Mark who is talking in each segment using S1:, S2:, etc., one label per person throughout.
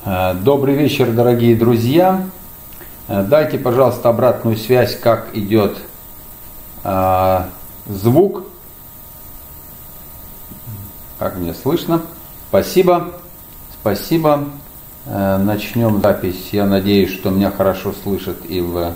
S1: Добрый вечер, дорогие друзья. Дайте, пожалуйста, обратную связь, как идет звук. Как мне слышно? Спасибо. Спасибо. Начнем запись. Я надеюсь, что меня хорошо слышат и в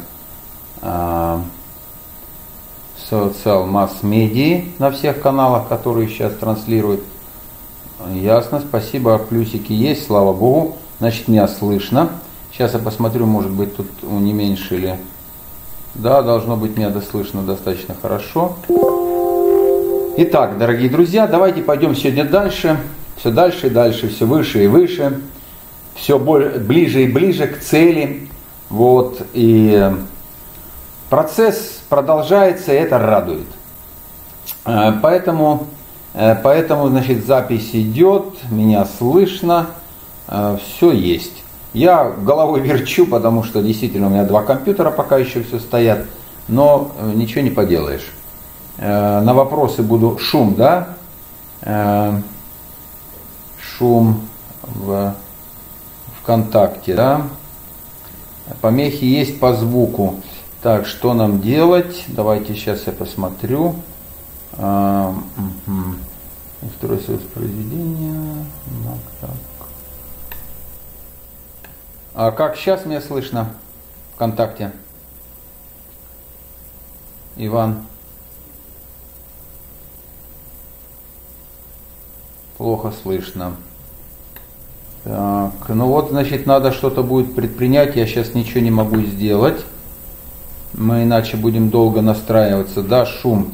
S1: социал-масс-медии на всех каналах, которые сейчас транслируют. Ясно, спасибо. Плюсики есть, слава Богу. Значит, меня слышно. Сейчас я посмотрю, может быть, тут уменьшили. Да, должно быть, меня слышно достаточно хорошо. Итак, дорогие друзья, давайте пойдем сегодня дальше. Все дальше и дальше, все выше и выше. Все ближе и ближе к цели. Вот. И процесс продолжается, и это радует. Поэтому, значит, запись идет, меня слышно, все есть. Я головой верчу, потому что действительно у меня два компьютера пока еще все стоят, но ничего не поделаешь. На вопросы буду... Шум, да? Шум в ВКонтакте, да? Помехи есть по звуку. Так, что нам делать? Давайте сейчас я посмотрю. Устройство воспроизведения. Так. А как сейчас меня слышно ВКонтакте? Иван? Плохо слышно. Так, ну вот, значит, надо что-то будет предпринять. Я сейчас ничего не могу сделать. Мы иначе будем долго настраиваться. Да, шум.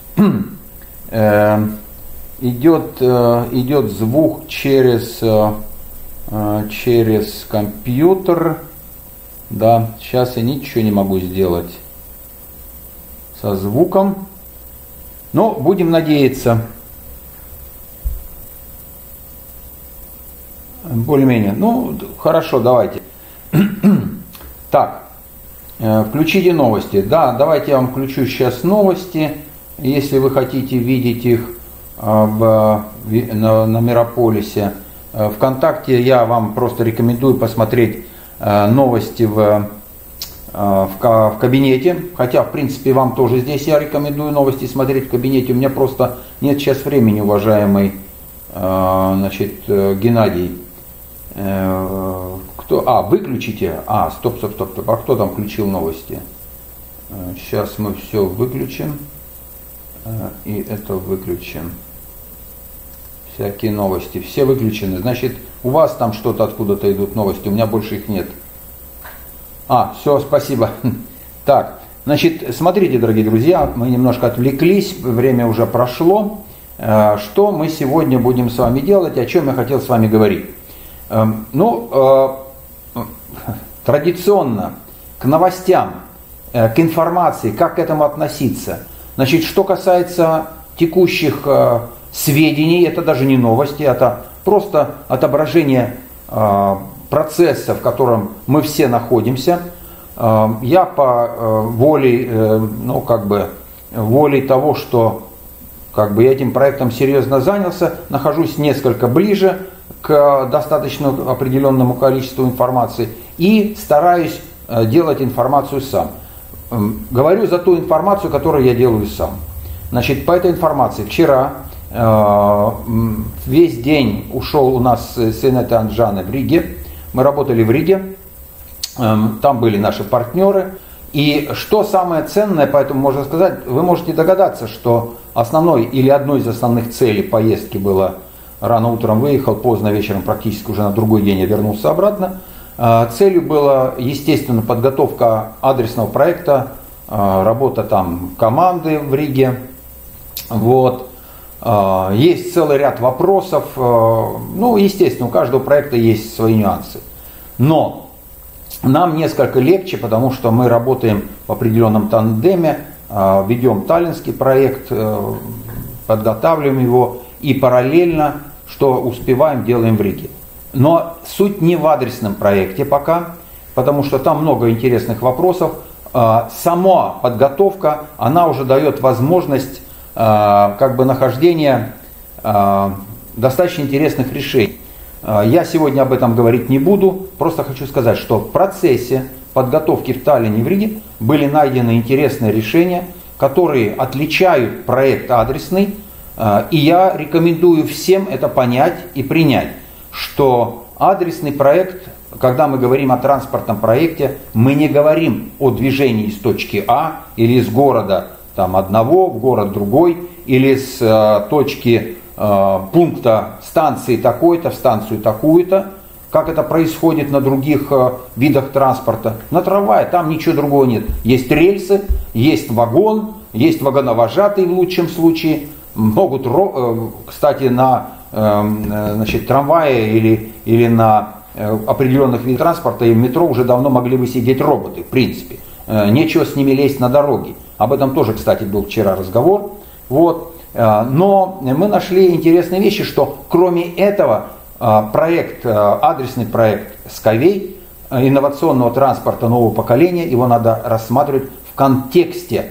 S1: Идет звук через компьютер. Да, сейчас я ничего не могу сделать со звуком. Но будем надеяться. Более-менее. Ну, хорошо, давайте. Так, включите новости. Да, давайте я вам включу сейчас новости. Если вы хотите видеть их на Мирополисе. ВКонтакте я вам просто рекомендую посмотреть новости в кабинете. Хотя, в принципе, вам тоже здесь я рекомендую новости смотреть в кабинете. У меня просто нет сейчас времени, уважаемый значит, Геннадий. Выключите. Стоп. А кто там включил новости? Сейчас мы все выключим. И это выключим. Всякие новости. Все выключены. Значит, у вас там что-то откуда-то идут новости. У меня больше их нет. Все, спасибо. Так, значит, смотрите, дорогие друзья, мы немножко отвлеклись, время уже прошло. Что мы сегодня будем с вами делать, о чем я хотел с вами говорить? Традиционно к новостям, к информации, как к этому относиться. Значит, что касается текущих сведений, это даже не новости, это просто отображение процесса, в котором мы все находимся. Я по волей того, что я этим проектом серьезно занялся, нахожусь несколько ближе к достаточно определенному количеству информации и стараюсь делать информацию сам. Говорю за ту информацию, которую я делаю сам. Значит, по этой информации вчера весь день ушел у нас с Инетой Анджаны в Риге. Мы работали в Риге, там были наши партнеры. И что самое ценное, поэтому можно сказать, вы можете догадаться, что основной или одной из основных целей поездки было: рано утром выехал, поздно вечером, практически уже на другой день я вернулся обратно. Целью была, естественно, подготовка адресного проекта, работа там команды в Риге. Вот. Есть целый ряд вопросов. Естественно, у каждого проекта есть свои нюансы. Но нам несколько легче, потому что мы работаем в определенном тандеме, ведем таллинский проект, подготавливаем его и параллельно, что успеваем, делаем в Риге. Но суть не в адресном проекте пока, потому что там много интересных вопросов. Сама подготовка, она уже дает возможность нахождения достаточно интересных решений. Я сегодня об этом говорить не буду, просто хочу сказать, что в процессе подготовки в Таллине и в Риге были найдены интересные решения, которые отличают проект адресный, и я рекомендую всем это понять и принять, что адресный проект, когда мы говорим о транспортном проекте, мы не говорим о движении из точки А или из города там, одного в город другой, или с точки пункта станции такой-то в станцию такую-то, как это происходит на других видах транспорта. На трамвае там ничего другого нет. Есть рельсы, есть вагон, есть вагоновожатый в лучшем случае. Могут, кстати, на трамвае или на определенных видах транспорта и в метро уже давно могли бы сидеть роботы, в принципе. Нечего с ними лезть на дороге. Об этом тоже, кстати, был вчера разговор. Вот. Но мы нашли интересные вещи, что кроме этого проект, адресный проект Skyway, инновационного транспорта нового поколения, его надо рассматривать в контексте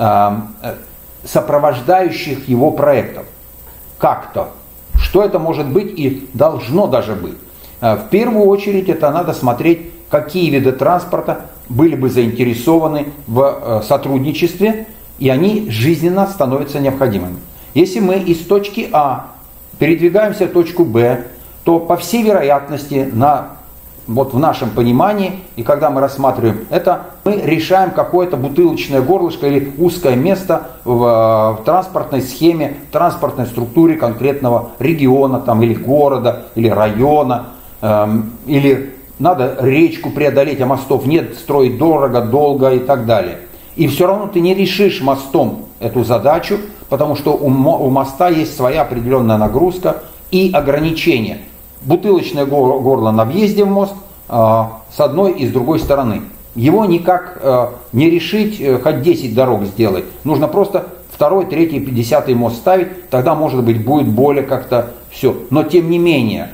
S1: сопровождающих его проектов. Как-то. Что это может быть и должно даже быть. В первую очередь это надо смотреть, какие виды транспорта были бы заинтересованы в сотрудничестве, и они жизненно становятся необходимыми. Если мы из точки А передвигаемся в точку Б, то по всей вероятности вот в нашем понимании, и когда мы рассматриваем это, мы решаем какое-то бутылочное горлышко или узкое место в транспортной схеме, транспортной структуре конкретного региона там, или города, или района, или надо речку преодолеть, а мостов нет, строить дорого, долго и так далее. И все равно ты не решишь мостом эту задачу, потому что у моста есть своя определенная нагрузка и ограничения. Бутылочное горло на въезде в мост с одной и с другой стороны. Его никак не решить, хоть 10 дорог сделать. Нужно просто 2-й, 3-й, 50-й мост ставить, тогда, может быть, будет более как-то все. Но тем не менее,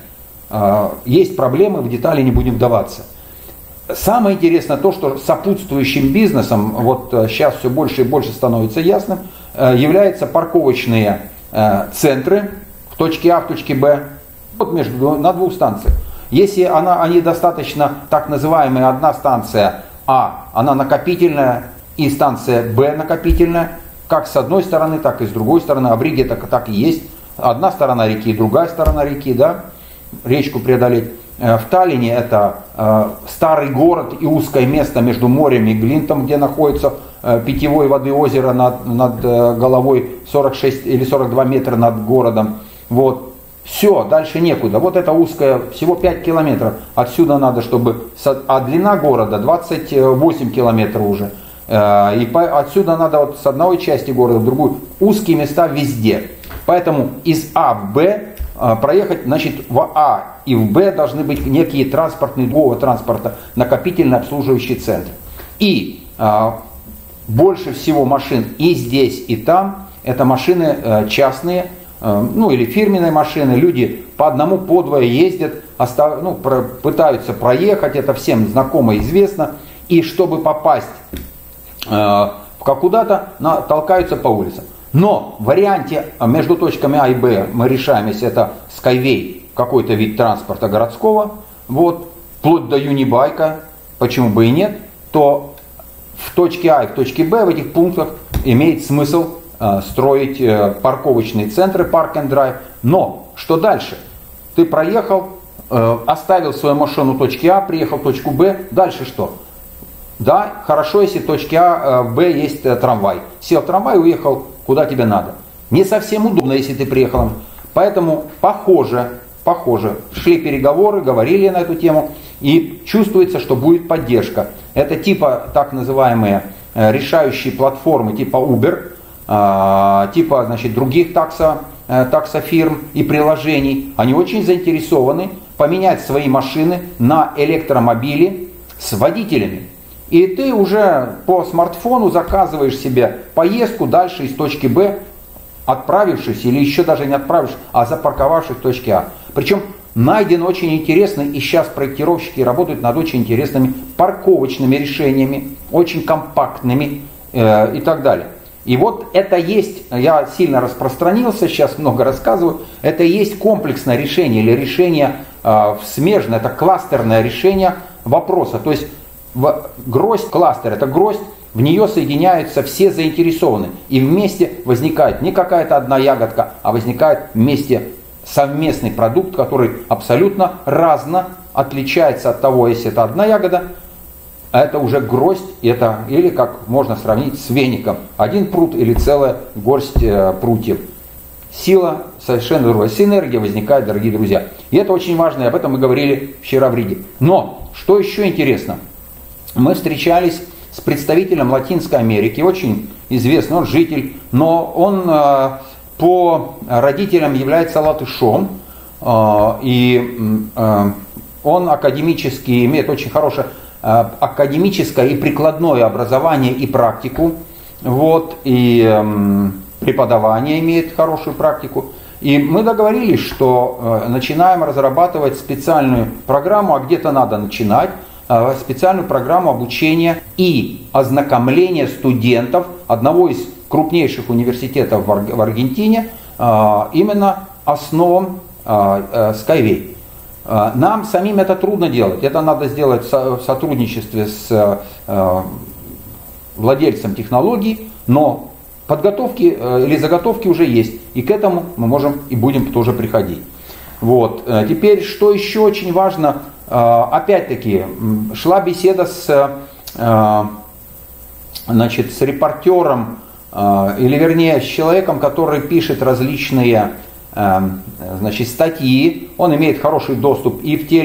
S1: есть проблемы, в детали не будем вдаваться. Самое интересное то, что сопутствующим бизнесом, вот сейчас все больше и больше становится ясным, являются парковочные центры в точке А, в точке Б, вот на двух станциях. Если они достаточно, так называемая одна станция А, она накопительная, и станция Б накопительная, как с одной стороны, так и с другой стороны, а в Риге так и есть. Одна сторона реки, другая сторона реки, да, речку преодолеть. В Таллине это старый город и узкое место между морем и Глинтом, где находится питьевой воды озеро над головой 46 или 42 метра над городом. Вот. Все, дальше некуда. Вот это узкое, всего 5 километров. Отсюда надо, чтобы... А длина города 28 километров уже. И отсюда надо вот с одной части города в другую. Узкие места везде. Поэтому из А в Б проехать, значит, в А и в Б должны быть некие транспортные, другого транспорта, накопительно обслуживающие центры. И больше всего машин и здесь, и там, это машины частные, ну или фирменные машины, люди по одному, по двое ездят, пытаются проехать, это всем знакомо и известно, и чтобы попасть куда-то, толкаются по улицам. Но в варианте между точками А и Б мы решаем, если это Skyway, какой-то вид транспорта городского, вот, вплоть до юнибайка, почему бы и нет, то в точке А и в точке Б в этих пунктах имеет смысл строить парковочные центры, парк and drive. Но что дальше? Ты проехал, оставил свою машину в точке А, приехал в точку Б, дальше что? Да, хорошо, если в точке А, Б есть трамвай. Сел в трамвай и уехал куда тебе надо. Не совсем удобно, если ты приехал. Поэтому похоже, шли переговоры, говорили на эту тему, и чувствуется, что будет поддержка. Это типа так называемые решающие платформы типа Uber, типа, значит, других таксофирм и приложений. Они очень заинтересованы поменять свои машины на электромобили с водителями. И ты уже по смартфону заказываешь себе поездку дальше из точки Б, отправившись или еще даже не отправившись, а запарковавшись в точке А. Причем найден очень интересный, и сейчас проектировщики работают над очень интересными парковочными решениями, очень компактными и так далее. И вот это есть, я сильно распространился, сейчас много рассказываю, это и есть комплексное решение или решение смежное, это кластерное решение вопроса. То есть гроздь, кластер, это гроздь, в нее соединяются все заинтересованные. И вместе возникает не какая-то одна ягодка, а возникает вместе совместный продукт, который абсолютно разно отличается от того, если это одна ягода, это уже гроздь, это, или как можно сравнить с веником. Один прут или целая горсть прутьев. Сила совершенно другая. Синергия возникает, дорогие друзья. И это очень важно, и об этом мы говорили вчера в Риге. Но, что еще интересно, мы встречались с представителем Латинской Америки, очень известный, он житель, но он по родителям является латышом, и он академически имеет очень хорошее академическое и прикладное образование и практику, вот, и преподавание имеет хорошую практику. И мы договорились, что начинаем разрабатывать специальную программу, а где-то надо начинать, специальную программу обучения и ознакомления студентов одного из крупнейших университетов в Аргентине именно основам Skyway. Нам самим это трудно делать. Это надо сделать в сотрудничестве с владельцем технологий, но подготовки или заготовки уже есть. И к этому мы можем и будем тоже приходить. Вот. Теперь, что еще очень важно, опять-таки, шла беседа с репортером, или вернее с человеком, который пишет различные статьи. Он имеет хороший доступ и в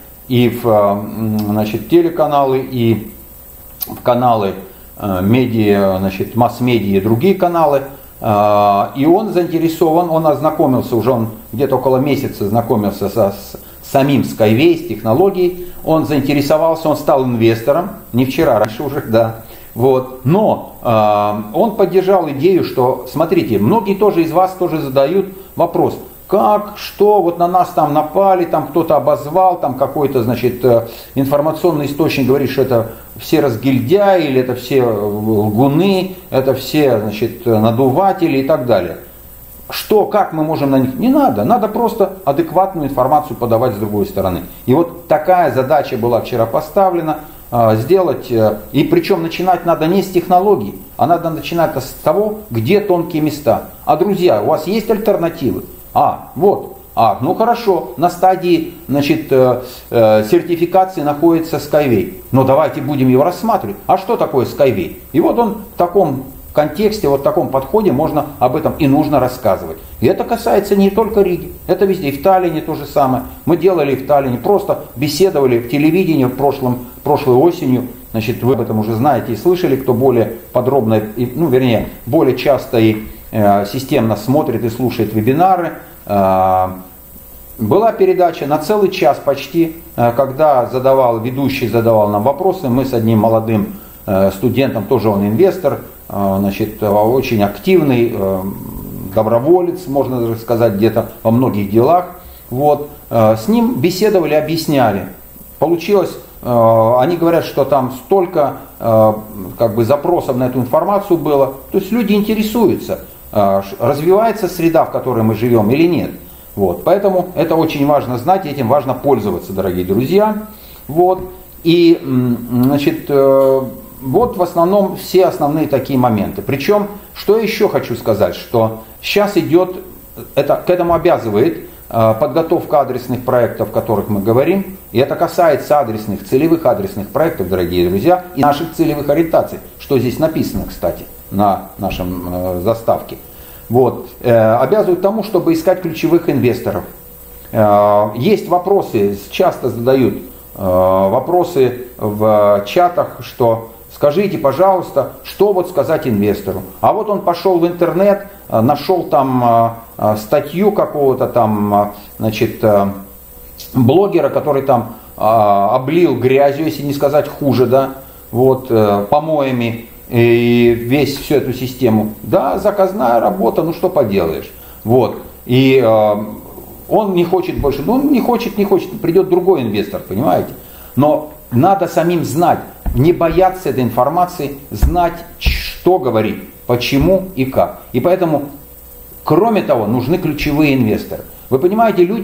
S1: телеканалы, и в каналы медиа, масс-медиа и другие каналы. И он заинтересован, он ознакомился, уже он где-то около месяца знакомился с самим Skyway, с технологией. Он заинтересовался, он стал инвестором, не вчера, раньше уже, да. Вот. Но он поддержал идею, что, смотрите, многие тоже из вас тоже задают вопрос, как, что, вот на нас там напали, там кто-то обозвал, там какой-то, информационный источник говорит, что это все разгильдяи, или это все лгуны, это все, надуватели и так далее. Что, как мы можем на них? Не надо, надо просто адекватную информацию подавать с другой стороны. И вот такая задача была вчера поставлена, сделать, и причем начинать надо не с технологий, а надо начинать с того, где тонкие места. А, друзья, у вас есть альтернативы? Ну хорошо, на стадии сертификации находится Skyway. Но давайте будем его рассматривать. А что такое Skyway? И вот он в таком контексте, вот в таком подходе можно об этом и нужно рассказывать. И это касается не только Риги, это везде. И в Таллине то же самое. Мы делали в Таллине, просто беседовали в телевидении прошлой осенью. Вы об этом уже знаете и слышали, кто более подробно, более часто и системно смотрит и слушает вебинары. Была передача на целый час почти, когда ведущий задавал нам вопросы. Мы с одним молодым студентом, тоже он инвестор, очень активный, доброволец, можно даже сказать, где-то во многих делах. Вот. С ним беседовали, объясняли. Получилось, они говорят, что там столько запросов на эту информацию было. То есть люди интересуются, развивается среда, в которой мы живем или нет. Вот. Поэтому это очень важно знать, и этим важно пользоваться, дорогие друзья. Вот. И, вот в основном все основные такие моменты. Причем, что еще хочу сказать, что сейчас идет, к этому обязывает подготовка адресных проектов, о которых мы говорим. И это касается целевых адресных проектов, дорогие друзья, и наших целевых ориентаций, что здесь написано, кстати, на нашем заставке. Вот. Обязывают тому, чтобы искать ключевых инвесторов. Есть вопросы, часто задают вопросы в чатах, что скажите, пожалуйста, что вот сказать инвестору. А вот он пошел в интернет, нашел там статью какого-то там, блогера, который там облил грязью, если не сказать хуже, да, вот, помоями и всю эту систему. Да, заказная работа, ну что поделаешь. Вот. И он не хочет больше, не хочет, придет другой инвестор, понимаете. Но надо самим знать, не бояться этой информации, знать, что говорить, почему и как. И поэтому, кроме того, нужны ключевые инвесторы. Вы понимаете, люди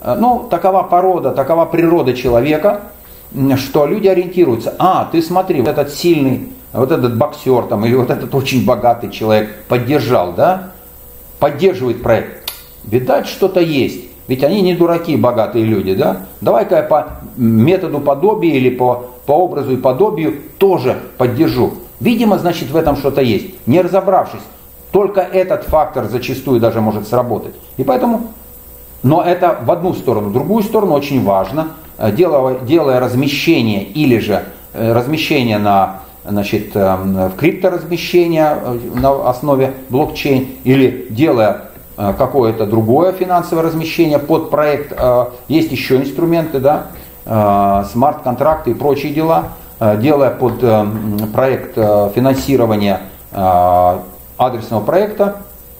S1: ну, такова порода, такова природа человека, что люди ориентируются. Ты смотри, вот этот сильный, вот этот боксер там, или вот этот очень богатый человек поддержал, да? Поддерживает проект. Видать, что-то есть. Ведь они не дураки, богатые люди, да? Давай-ка я по методу подобия или по образу и подобию тоже поддержу. Видимо, значит, в этом что-то есть. Не разобравшись, только этот фактор зачастую даже может сработать. И поэтому, но это в одну сторону. В другую сторону очень важно, делая размещение или же размещение в крипторазмещение на основе блокчейн, или делая какое-то другое финансовое размещение под проект. Есть еще инструменты, да, смарт-контракты и прочие дела, делая под проект финансирования адресного проекта,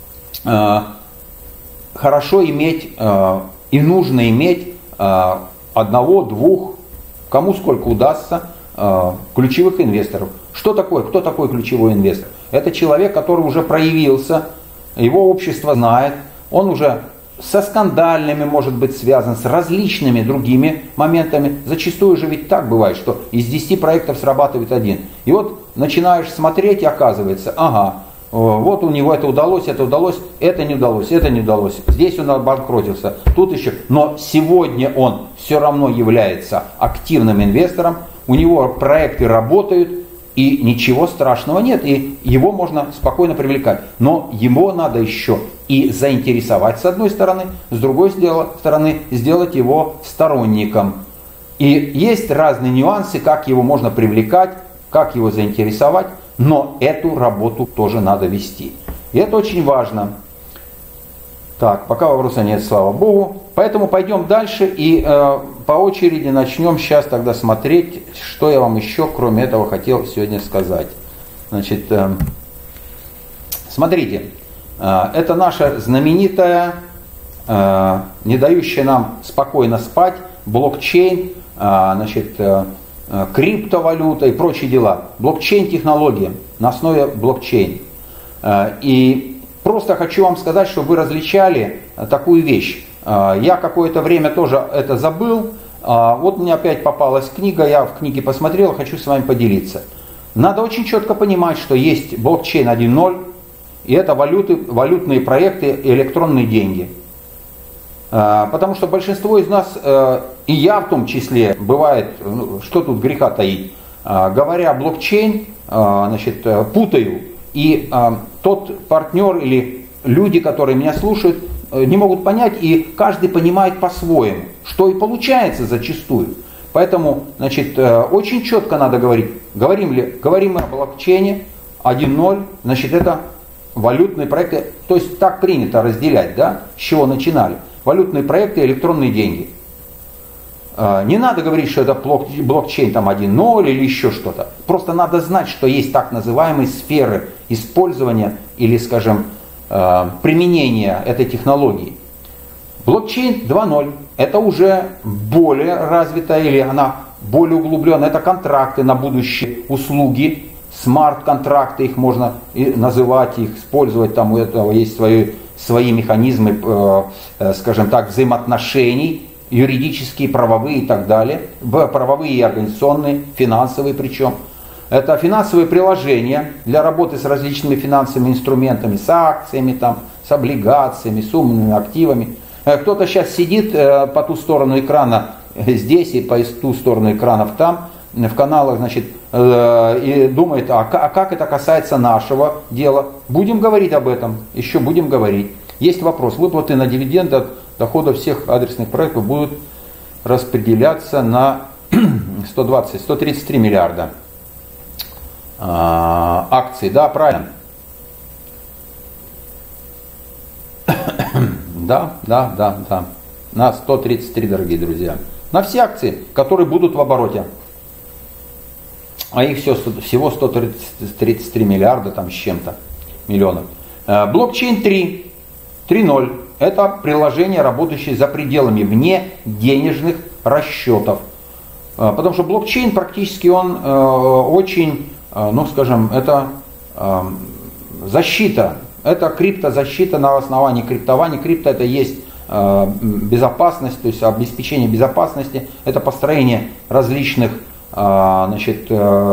S1: хорошо иметь и нужно иметь одного, двух, кому сколько удастся, ключевых инвесторов. Кто такой ключевой инвестор? Это человек, который уже проявился, его общество знает, он уже со скандальными может быть связан, с различными другими моментами. Зачастую же ведь так бывает, что из 10 проектов срабатывает один. И вот начинаешь смотреть, и оказывается, вот у него это удалось, это не удалось. Здесь он обанкротился, тут еще. Но сегодня он все равно является активным инвестором, у него проекты работают, и ничего страшного нет, и его можно спокойно привлекать. Но его надо еще и заинтересовать с одной стороны, с другой стороны сделать его сторонником. И есть разные нюансы, как его можно привлекать, как его заинтересовать, но эту работу тоже надо вести. И это очень важно. Так, пока вопроса нет, слава Богу. Поэтому пойдем дальше и по очереди начнем сейчас тогда смотреть, что я вам еще, кроме этого, хотел сегодня сказать. Значит, смотрите, это наша знаменитая, не дающая нам спокойно спать, блокчейн, криптовалюта и прочие дела. Блокчейн-технология на основе блокчейн. И просто хочу вам сказать, чтобы вы различали такую вещь. Я какое-то время тоже это забыл. Вот мне опять попалась книга, я в книге посмотрел, хочу с вами поделиться. Надо очень четко понимать, что есть блокчейн 1.0, и это валютные проекты и электронные деньги. Потому что большинство из нас, и я в том числе, бывает, что тут греха таить, говоря блокчейн, путаю. И тот партнер или люди, которые меня слушают, не могут понять, и каждый понимает по-своему, что и получается зачастую. Поэтому, очень четко надо говорить. Говорим мы о блокчейне 1.0, это валютные проекты, то есть так принято разделять, да, с чего начинали. Валютные проекты и электронные деньги. Не надо говорить, что это блокчейн 1.0 или еще что-то. Просто надо знать, что есть так называемые сферы использования или, скажем, применения этой технологии. Блокчейн 2.0 это уже более развитая или она более углубленная. Это контракты на будущие услуги, смарт-контракты, их можно называть, их использовать. Там у этого есть свои механизмы, скажем так, взаимоотношений, юридические, правовые и так далее. Правовые и организационные, финансовые причем. Это финансовые приложения для работы с различными финансовыми инструментами, с акциями, с облигациями, с умными активами. Кто-то сейчас сидит по ту сторону экрана здесь и по ту сторону экранов там, в каналах, и думает, а как это касается нашего дела? Будем говорить об этом, еще будем говорить. Есть вопрос. Выплаты на дивиденды от доходов всех адресных проектов будут распределяться на 133 миллиарда. Акций, да, правильно. Да. На 133, дорогие друзья. На все акции, которые будут в обороте. А их всего 133 миллиарда с чем-то миллионов. Блокчейн 3.0. Это приложение, работающее за пределами вне денежных расчетов. Потому что блокчейн практически он очень, это защита. Это криптозащита на основании криптования. Крипто это есть безопасность, то есть обеспечение безопасности, это построение различных значит,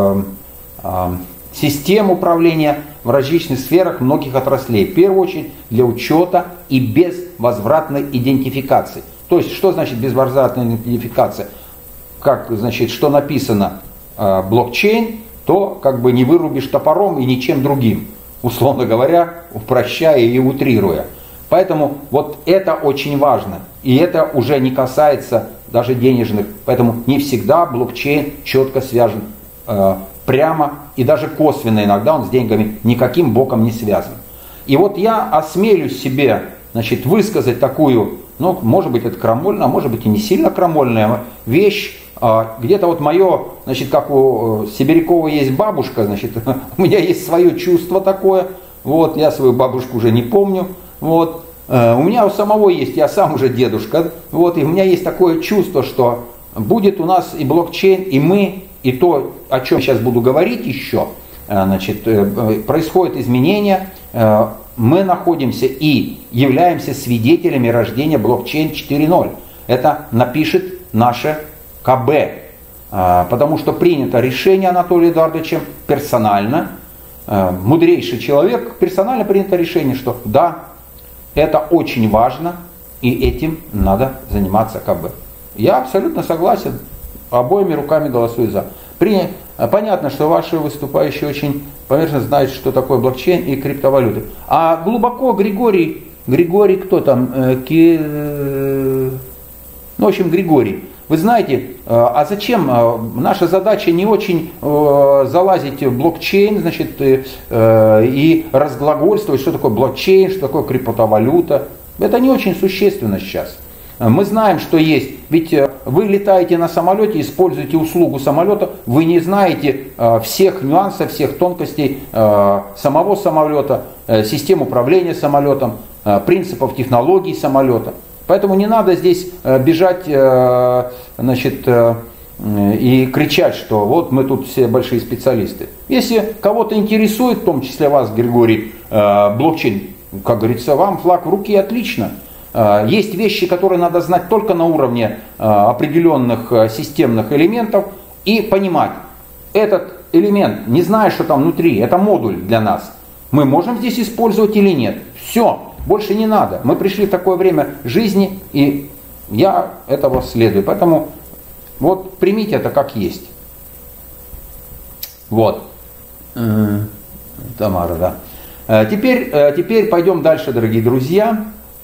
S1: систем управления в различных сферах многих отраслей. В первую очередь для учета и безвозвратной идентификации. То есть, что значит безвозвратная идентификация? Как, значит, что написано блокчейн, то как бы не вырубишь топором и ничем другим, условно говоря, упрощая и утрируя. Поэтому вот это очень важно. И это уже не касается даже денежных. Поэтому не всегда блокчейн четко связан прямо и даже косвенно иногда он с деньгами никаким боком не связан. И вот я осмелюсь себе, значит, высказать такую, ну, может быть, это крамольная, а может быть и не сильно крамольная вещь. Где-то вот мое, значит, как у Сибирякова есть бабушка, значит, у меня есть свое чувство такое, вот, я свою бабушку уже не помню, вот, у меня у самого есть, я сам уже дедушка, вот, и у меня есть такое чувство, что будет у нас и блокчейн, и мы, и то, о чем сейчас буду говорить еще, значит, происходят изменения, мы находимся и являемся свидетелями рождения блокчейн 4.0. Это напишет наше КБ, потому что принято решение Анатолием Эдуардовичем персонально, мудрейший человек, персонально принято решение, что да, это очень важно и этим надо заниматься КБ. Я абсолютно согласен, обоими руками голосую за. Понятно, что ваши выступающие очень поверхностно знают, что такое блокчейн и криптовалюты. А глубоко Григорий кто там? Ну, в общем, Григорий. Вы знаете, а зачем? Наша задача не очень залазить в блокчейн, значит, и разглагольствовать, что такое блокчейн, что такое криптовалюта. Это не очень существенно сейчас. Мы знаем, что есть. Ведь вы летаете на самолете, используете услугу самолета, вы не знаете всех нюансов, всех тонкостей самого самолета, систем управления самолетом, принципов технологий самолета. Поэтому не надо здесь бежать, значит, и кричать, что вот мы тут все большие специалисты. Если кого-то интересует, в том числе вас, Григорий, блокчейн, как говорится, вам флаг в руки, отлично. Есть вещи, которые надо знать только на уровне определенных системных элементов и понимать, этот элемент, не зная, что там внутри, это модуль для нас, мы можем здесь использовать или нет. Все. Больше не надо. Мы пришли в такое время жизни, и я этого следую. Поэтому вот примите это как есть. Вот. Тамара, да. Теперь пойдем дальше, дорогие друзья.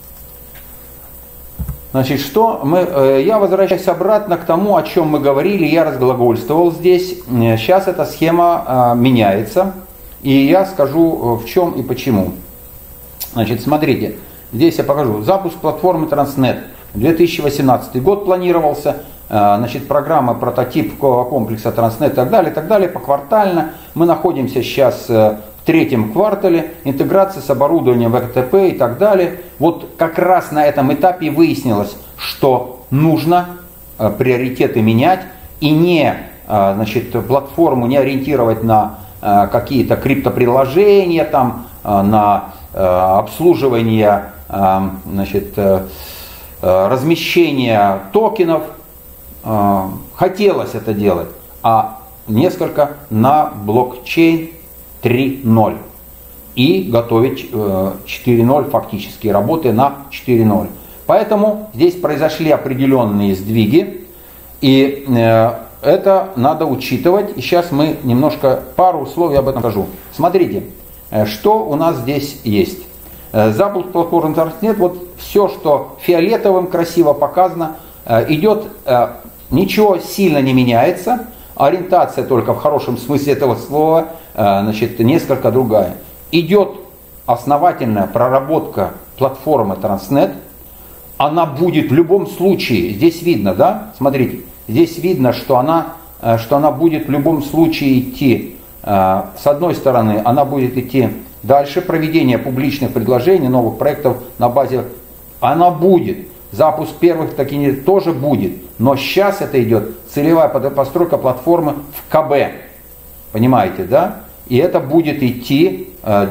S1: Значит, я возвращаюсь обратно к тому, о чем мы говорили, я разглагольствовал здесь. Сейчас эта схема меняется, и я скажу в чем и почему. Значит, смотрите, здесь я покажу. Запуск платформы Transnet. 2018 год планировался. Значит, программа, прототип комплекса Transnet и так далее, поквартально. Мы находимся сейчас в третьем квартале. Интеграция с оборудованием ВКТП и так далее. Вот как раз на этом этапе выяснилось, что нужно приоритеты менять и не, значит, платформу не ориентировать на какие-то криптоприложения, там, на обслуживание, значит, размещение токенов. Хотелось это делать, а несколько на блокчейн 3.0 и готовить 4.0 фактически, работы на 4.0. Поэтому здесь произошли определенные сдвиги, и это надо учитывать. И сейчас мы немножко пару условий об этом скажу. Смотрите. Что у нас здесь есть? Запуск платформы Transnet, вот все, что фиолетовым красиво показано, идет, ничего сильно не меняется, ориентация только в хорошем смысле этого слова, значит, несколько другая. Идет основательная проработка платформы Transnet, она будет в любом случае, здесь видно, да, смотрите, здесь видно, что она будет в любом случае идти. С одной стороны, она будет идти дальше, проведение публичных предложений, новых проектов на базе, она будет. Запуск первых таки тоже будет. Но сейчас это идет целевая постройка платформы в КБ. Понимаете, да? и это будет идти до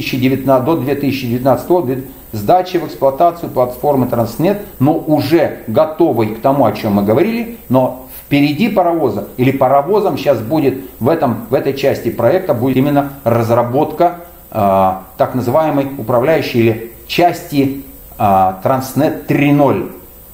S1: 2019 года, сдачи в эксплуатацию платформы Транснет, но уже готовой к тому, о чем мы говорили, но впереди паровоза или паровозом сейчас будет в этой части проекта будет именно разработка так называемой управляющей или части Транснет 3.0.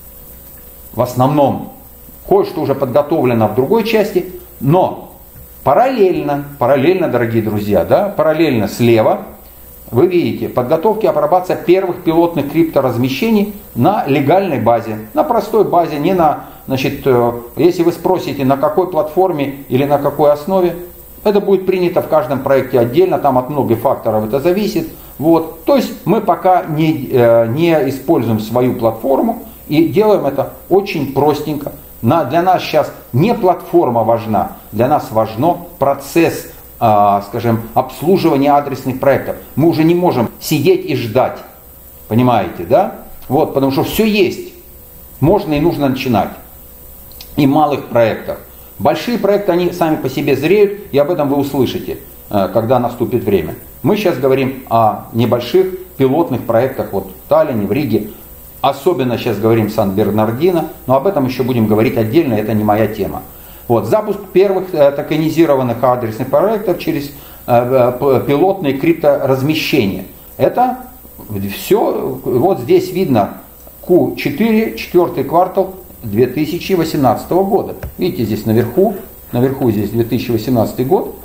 S1: В основном кое-что уже подготовлено в другой части, но параллельно, дорогие друзья, да, параллельно слева вы видите подготовки и апробация первых пилотных крипторазмещений на легальной базе, на простой базе, не на, значит, если вы спросите, на какой платформе или на какой основе, это будет принято в каждом проекте отдельно, там от многих факторов это зависит. Вот. То есть мы пока не используем свою платформу и делаем это очень простенько. Для нас сейчас не платформа важна, для нас важен процесс, скажем, обслуживания адресных проектов. Мы уже не можем сидеть и ждать, понимаете, да? Вот, потому что все есть, можно и нужно начинать. И малых проектов. Большие проекты, они сами по себе зреют, и об этом вы услышите, когда наступит время. Мы сейчас говорим о небольших пилотных проектах вот в Таллине, в Риге. Особенно сейчас говорим Сан-Бернардино, но об этом еще будем говорить отдельно, это не моя тема. Вот, запуск первых токенизированных адресных проектов через пилотные крипторазмещения. Это все, вот здесь видно Q4, четвертый квартал 2018 года. Видите, здесь наверху здесь 2018 год,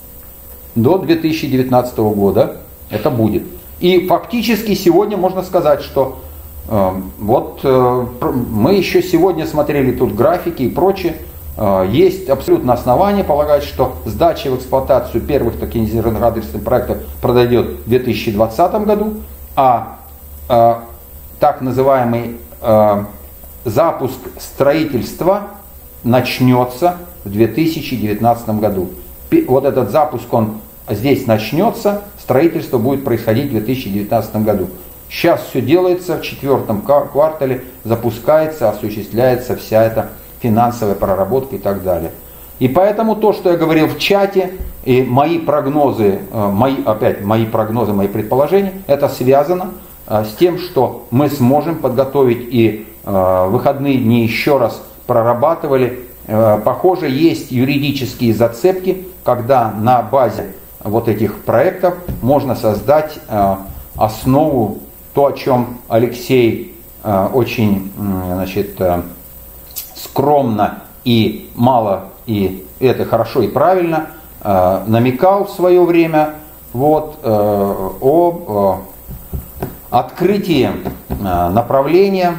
S1: до 2019 года это будет. И фактически сегодня можно сказать, что вот мы еще сегодня смотрели тут графики и прочее. Есть абсолютно основания полагать, что сдача в эксплуатацию первых токенизированных адресных проектов произойдет в 2020 году, а так называемый запуск строительства начнется в 2019 году. Вот этот запуск, он здесь начнется, строительство будет происходить в 2019 году. Сейчас все делается в четвертом квартале, запускается, осуществляется вся эта финансовая проработка и так далее. И поэтому то, что я говорил в чате, и мои прогнозы, мои предположения, это связано с тем, что мы сможем подготовить и выходные дни еще раз прорабатывали. Похоже, есть юридические зацепки, когда на базе вот этих проектов можно создать основу, то, о чем Алексей очень, значит, скромно и мало, и это хорошо и правильно намекал в свое время вот, о открытии направления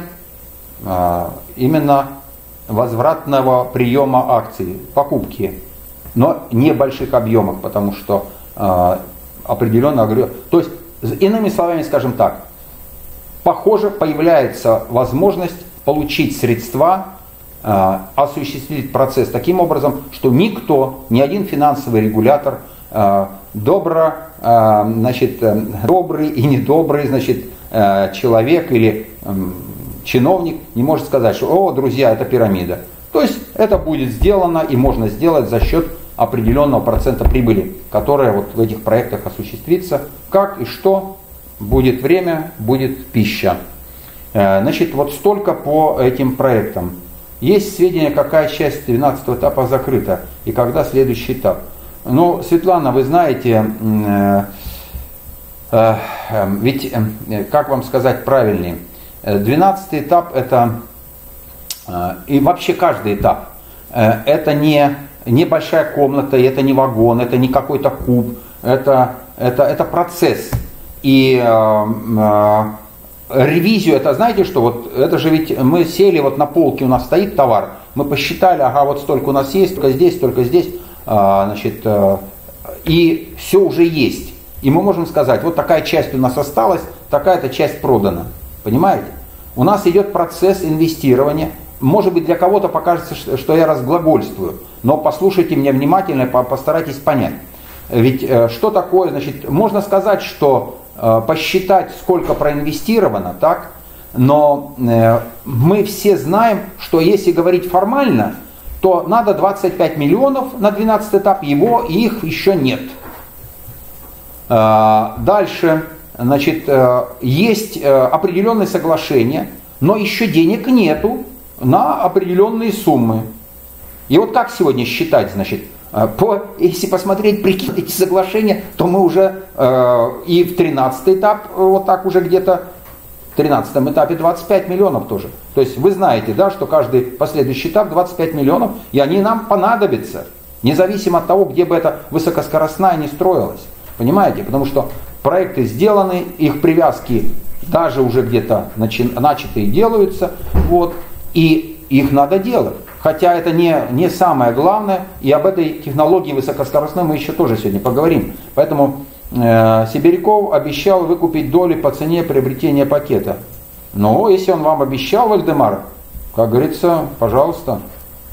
S1: именно возвратного приема акций, покупки, но не в больших объемах, потому что определенно, то есть, иными словами, скажем так, похоже, появляется возможность получить средства, осуществить процесс таким образом, что никто, ни один финансовый регулятор, добрый и недобрый, значит, человек или чиновник не может сказать, что, о, друзья, это пирамида. То есть это будет сделано и можно сделать за счет определенного процента прибыли, которая вот в этих проектах осуществится. Как и что, будет время, будет пища. Значит, вот столько по этим проектам. Есть сведения, какая часть 12-го этапа закрыта и когда следующий этап. Ну, Светлана, вы знаете, ведь, как вам сказать правильнее, 12-й этап это, и вообще каждый этап, это не большая комната, это не вагон, это не какой-то куб, это процесс. И ревизию, это знаете что, вот это же ведь мы сели, вот на полке у нас стоит товар, мы посчитали, ага, вот столько у нас есть, столько здесь, значит, и все уже есть. И мы можем сказать, вот такая часть у нас осталась, такая-то часть продана. Понимаете? У нас идет процесс инвестирования. Может быть, для кого-то покажется, что я разглагольствую, но послушайте меня внимательно и постарайтесь понять. Ведь что такое, значит, можно сказать, что посчитать, сколько проинвестировано, так, но мы все знаем, что если говорить формально, то надо 25 миллионов на 12 этап, их еще нет. Дальше, значит, есть определенные соглашения, но еще денег нету на определенные суммы. И вот как сегодня считать, значит, если посмотреть, прикинуть эти соглашения, то мы уже и в 13-й этап, вот так уже где-то, в 13-м этапе 25 миллионов тоже. То есть вы знаете, да, что каждый последующий этап 25 миллионов, и они нам понадобятся, независимо от того, где бы эта высокоскоростная не строилась. Понимаете? Потому что проекты сделаны, их привязки даже уже где-то начатые делаются, вот, и их надо делать. Хотя это не самое главное, и об этой технологии высокоскоростной мы еще тоже сегодня поговорим. Поэтому Сибиряков обещал выкупить доли по цене приобретения пакета. Но если он вам обещал, Вальдемар, как говорится, пожалуйста.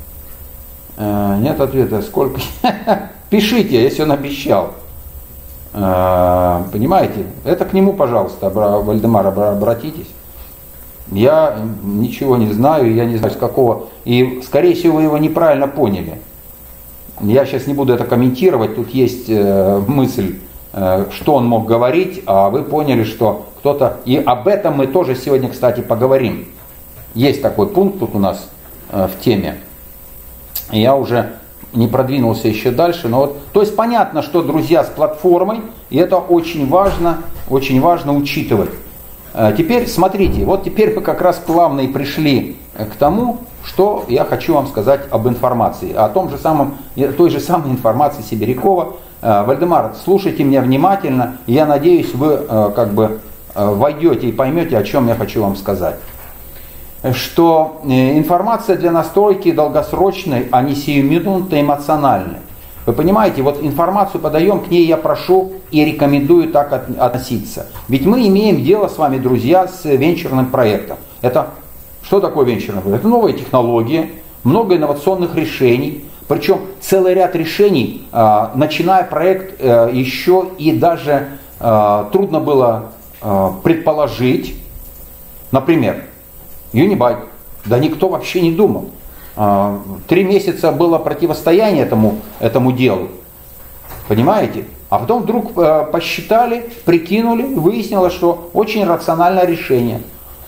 S1: Нет ответа, сколько? Пишите, если он обещал. Понимаете? Это к нему, пожалуйста, Вальдемар, обратитесь. Я ничего не знаю, я не знаю с какого. И, скорее всего, вы его неправильно поняли. Я сейчас не буду это комментировать, тут есть мысль, что он мог говорить, а вы поняли, что кто-то... И об этом мы тоже сегодня, кстати, поговорим. Есть такой пункт тут у нас в теме. Я уже не продвинулся еще дальше. Но вот, то есть понятно, что, друзья, с платформой, и это очень важно учитывать. Теперь смотрите, вот теперь мы как раз плавно и пришли к тому, что я хочу вам сказать об информации, о той же самой информации Сибирякова. Вальдемар, слушайте меня внимательно, и я надеюсь, вы как бы войдете и поймете, о чем я хочу вам сказать. Что информация для настройки долгосрочной, а не сиюминутной, эмоциональной. Вы понимаете, вот информацию подаем, к ней я прошу и рекомендую так относиться. Ведь мы имеем дело с вами, друзья, с венчурным проектом. Это что такое венчурный проект? Это новые технологии, много инновационных решений. Причем целый ряд решений, начиная проект, еще и даже трудно было предположить. Например, Unibyte. Да никто вообще не думал. 3 месяца было противостояние этому делу. Понимаете? А потом вдруг посчитали, прикинули, выяснилось, что очень рациональное решение.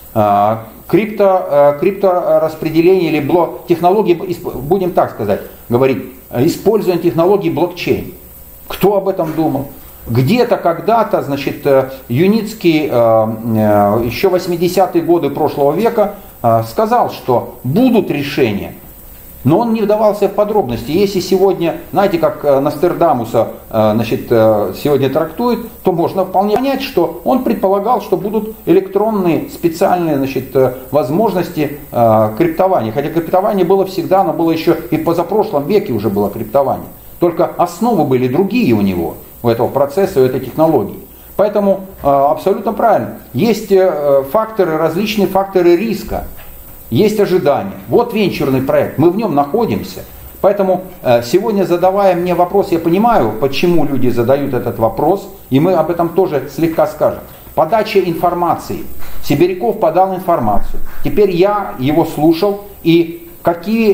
S1: Криптораспределение или технологии, будем так говорить, использование технологий блокчейн. Кто об этом думал? Где-то когда-то, значит, Юницкий еще 80-е годы прошлого века сказал, что будут решения, но он не вдавался в подробности. Если сегодня, знаете, как Нострадамуса сегодня трактует, то можно вполне понять, что он предполагал, что будут электронные специальные, значит, возможности криптования. Хотя криптование было всегда, оно было еще и в позапрошлом веке уже было криптование. Только основы были другие у него, у этого процесса, у этой технологии. Поэтому абсолютно правильно. Есть факторы, различные факторы риска. Есть ожидания. Вот венчурный проект, мы в нем находимся. Поэтому сегодня, задавая мне вопрос, я понимаю, почему люди задают этот вопрос, и мы об этом тоже слегка скажем. Подача информации. Сибиряков подал информацию. Теперь я его слушал, и какие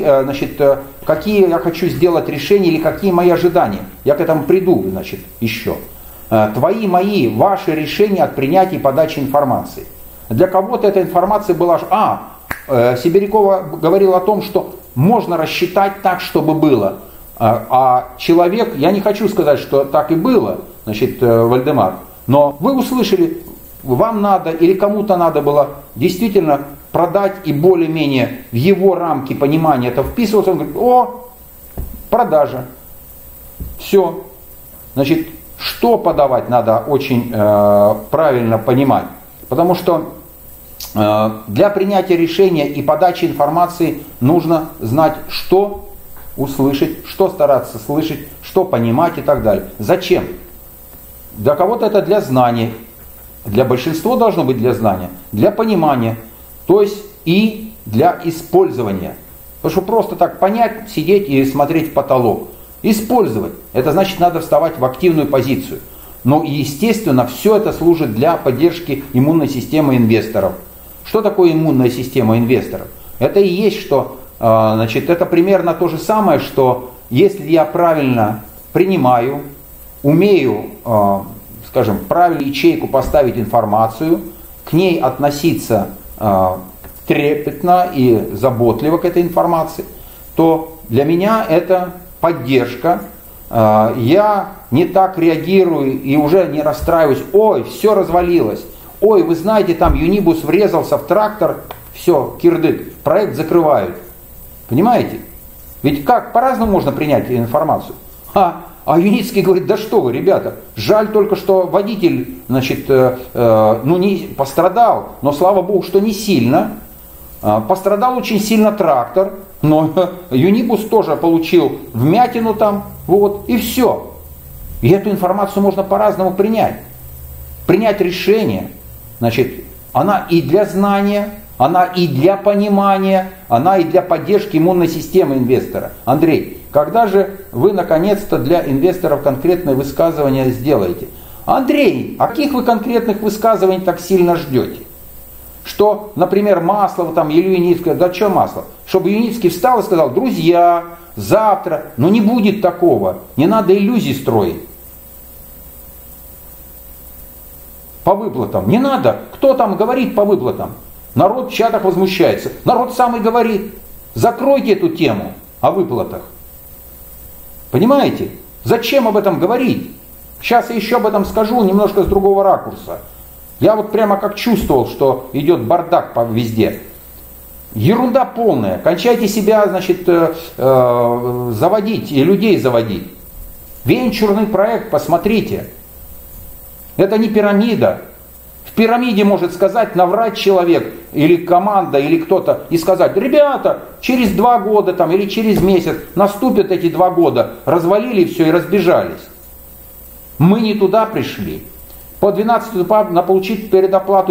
S1: я хочу сделать решения, или какие мои ожидания. Я к этому приду, значит, еще. Твои, мои, ваши решения от принятия и подачи информации. Для кого-то эта информация была... Сибирякова говорил о том, что можно рассчитать так, чтобы было. А человек, я не хочу сказать, что так и было, значит, Вальдемар, но вы услышали, вам надо или кому-то надо было действительно продать и более-менее в его рамки понимания это вписываться. Он говорит, продажа. Все. Значит, что подавать надо очень правильно понимать. Потому что для принятия решения и подачи информации нужно знать, что услышать, что стараться слышать, что понимать и так далее. Зачем? Для кого-то это для знания, для большинства должно быть для знания, для понимания, то есть и для использования. Потому что просто так понять, сидеть и смотреть в потолок. Использовать. Это значит, надо вставать в активную позицию. Но, естественно, все это служит для поддержки иммунной системы инвесторов. Что такое иммунная система инвесторов? Это и есть, что, значит, это примерно то же самое, что если я правильно принимаю, умею скажем, правильную ячейку поставить информацию, к ней относиться трепетно и заботливо к этой информации, то для меня это поддержка. Я не так реагирую и уже не расстраиваюсь. Ой, все развалилось. Ой, вы знаете, там Юнибус врезался в трактор, все, кирдык, проект закрывают. Понимаете? Ведь как по-разному можно принять информацию. А Юницкий говорит, да что вы, ребята, жаль только, что водитель, значит, не пострадал, но слава богу, что не сильно. Пострадал очень сильно трактор, но Юнибус тоже получил вмятину там, вот, и все. И эту информацию можно по-разному принять. Принять решение, значит, она и для знания, она и для понимания, она и для поддержки иммунной системы инвестора. Андрей, когда же вы наконец-то для инвесторов конкретные высказывания сделаете? Андрей, а каких вы конкретных высказываний так сильно ждете? Что, например, Маслов там, или Юницкий, да что Маслов? Чтобы Юницкий встал и сказал, друзья, завтра, но не будет такого, не надо иллюзий строить. По выплатам, не надо, кто там говорит по выплатам? Народ в чатах возмущается, народ сам и говорит, закройте эту тему о выплатах. Понимаете? Зачем об этом говорить? Сейчас я еще об этом скажу, немножко с другого ракурса. Я вот прямо как чувствовал, что идет бардак везде. Ерунда полная. Кончайте себя, значит, заводить и людей заводить. Венчурный проект, посмотрите. Это не пирамида. В пирамиде может сказать, наврать человек, или команда, или кто-то, и сказать, ребята, через 2 года там, или через месяц наступят эти 2 года, развалили все и разбежались. Мы не туда пришли. По 12 на получить предоплату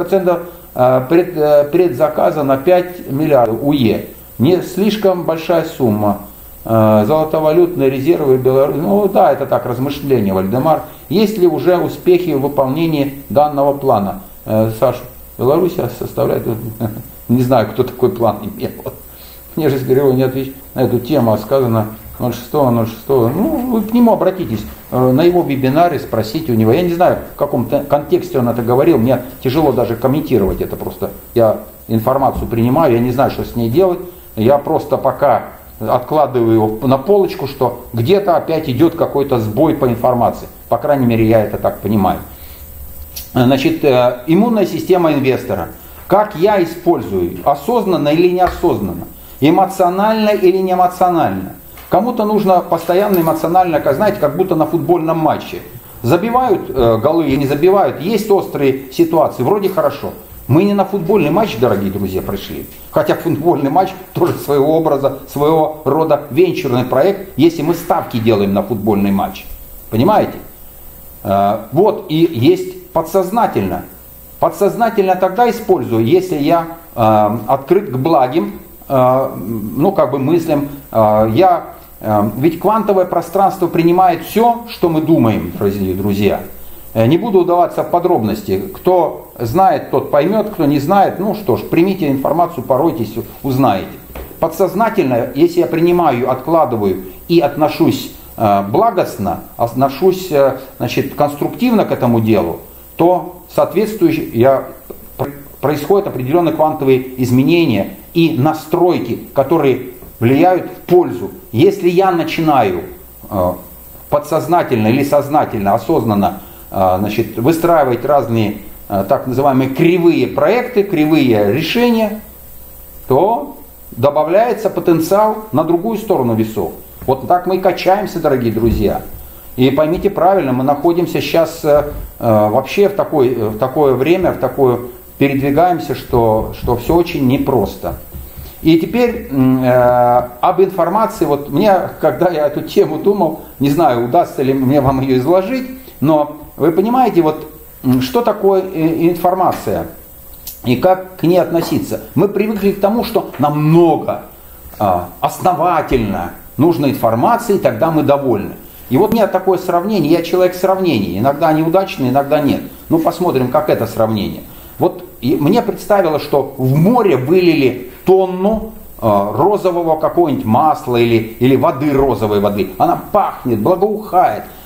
S1: 10% предзаказа на 5 миллиардов УЕ. Не слишком большая сумма. Золотовалютные резервы Беларуси. Ну да, это так, размышления, Вальдемар. Есть ли уже успехи в выполнении данного плана? Саша, Беларусь составляет... Не знаю, кто такой план имел. Мне же Сберегова не отвечает на эту тему, а сказано 06.06. Ну, вы к нему обратитесь на его вебинаре, спросите у него. Я не знаю, в каком контексте он это говорил. Мне тяжело даже комментировать это. Просто я информацию принимаю, я не знаю, что с ней делать. Я просто пока откладываю его на полочку, что где-то опять идет какой-то сбой по информации. По крайней мере, я это так понимаю. Значит, иммунная система инвестора. Как я использую? Осознанно или неосознанно? Эмоционально или не эмоционально? Кому-то нужно постоянно эмоционально, знаете, как будто на футбольном матче. Забивают голы или не забивают, есть острые ситуации, вроде хорошо. Мы не на футбольный матч, дорогие друзья, пришли. Хотя футбольный матч тоже своего образа, своего рода венчурный проект, если мы ставки делаем на футбольный матч. Понимаете? Вот, и есть подсознательно. Подсознательно тогда использую, если я открыт к благим, мыслям. Ведь квантовое пространство принимает все, что мы думаем, дорогие друзья. Не буду удаваться в подробности. Кто знает, тот поймет, кто не знает, ну что ж, примите информацию, поройтесь, узнаете. Подсознательно, если я принимаю, откладываю и отношусь благостно, отношусь, значит, конструктивно к этому делу, то соответствующе происходят определенные квантовые изменения и настройки, которые влияют в пользу. Если я начинаю подсознательно или сознательно, осознанно, значит, выстраивать разные так называемые кривые проекты, кривые решения, то добавляется потенциал на другую сторону весов. Вот так мы и качаемся, дорогие друзья. И поймите правильно, мы находимся сейчас вообще в такое время, передвигаемся, что все очень непросто. И теперь об информации, вот мне, когда я эту тему думал, не знаю, удастся ли мне вам ее изложить, но вы понимаете, вот что такое информация и как к ней относиться. Мы привыкли к тому, что нам много, основательно нужно информации, тогда мы довольны. И вот у меня такое сравнение, я человек сравнений, иногда неудачный, иногда нет. Ну посмотрим, как это сравнение. Вот мне представилось, что в море вылили тонну розового какого-нибудь масла или воды, розовой воды. Она пахнет, благоухает.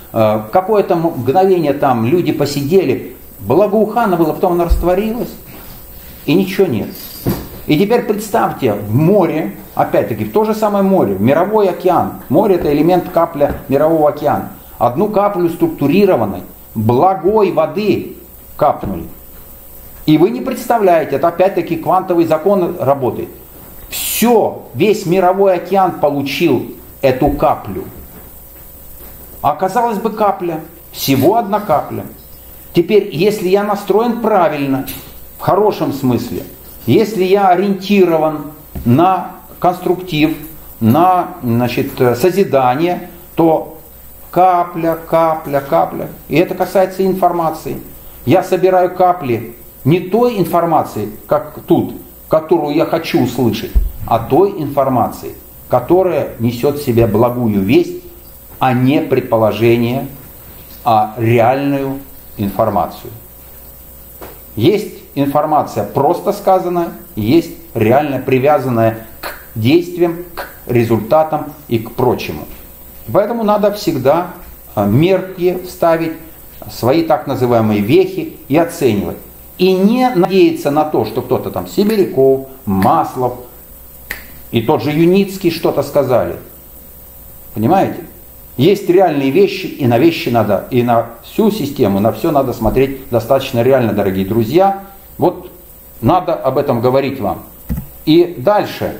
S1: какое-то мгновение там люди посидели, благоуханно было, потом оно растворилось, и ничего нет. И теперь представьте, в море, опять-таки, в то же самое море, мировой океан. Море — это элемент капля мирового океана. Одну каплю структурированной, благой воды капнули. И вы не представляете, это опять-таки квантовый закон работает. Все, весь мировой океан получил эту каплю. А казалось бы, капля, всего одна капля. Теперь, если я настроен правильно, в хорошем смысле, если я ориентирован на конструктив, на, значит, созидание, то капля, капля, капля. И это касается информации. Я собираю капли не той информации, как тут, которую я хочу услышать, а той информации, которая несет в себе благую весть, а не предположение, а реальную информацию. Есть информация просто сказанная, есть реально привязанная к действиям, к результатам и к прочему. Поэтому надо всегда мерки ставить, свои так называемые вехи и оценивать. И не надеяться на то, что кто-то там, Сибиряков, Маслов и тот же Юницкий что-то сказали. Понимаете? Есть реальные вещи, и на вещи надо, и на всю систему, на все надо смотреть достаточно реально, дорогие друзья. Вот надо об этом говорить вам. И дальше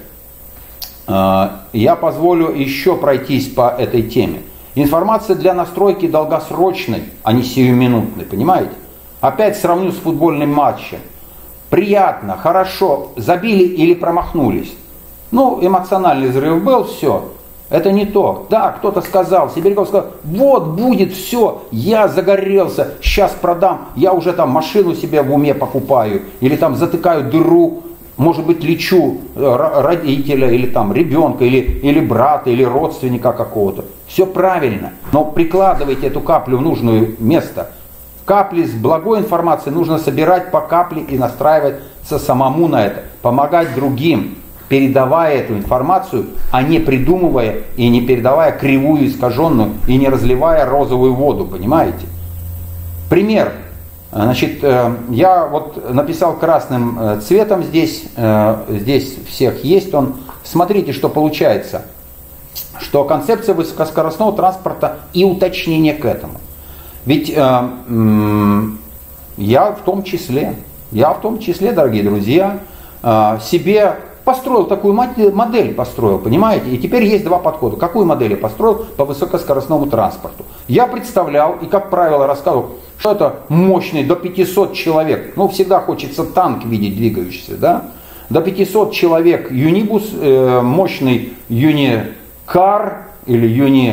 S1: я позволю еще пройтись по этой теме. Информация для настройки долгосрочной, а не сиюминутной, понимаете? Опять сравню с футбольным матчем. Приятно, хорошо, забили или промахнулись. Ну, эмоциональный взрыв был, все. Это не то. Да, кто-то сказал, Сибиряков сказал, вот будет все, я загорелся, сейчас продам, я уже там машину себе в уме покупаю, или там затыкаю дыру, может быть, лечу родителя, или там ребенка, или брата, или родственника какого-то. Все правильно, но прикладывайте эту каплю в нужное место. Капли с благой информацией нужно собирать по капле и настраиваться самому на это, помогать другим, передавая эту информацию, а не придумывая и не передавая кривую, искаженную, и не разливая розовую воду, понимаете? Пример. Значит, я вот написал красным цветом здесь, здесь всех есть он. Смотрите, что получается. Что концепция высокоскоростного транспорта и уточнение к этому. Ведь я в том числе, дорогие друзья, себе построил такую модель, понимаете? И теперь есть два подхода. Какую модель я построил по высокоскоростному транспорту? Я представлял и, как правило, рассказывал, что это мощный до 500 человек. Ну, всегда хочется танк видеть двигающийся, да? До 500 человек юнибус, мощный юникар или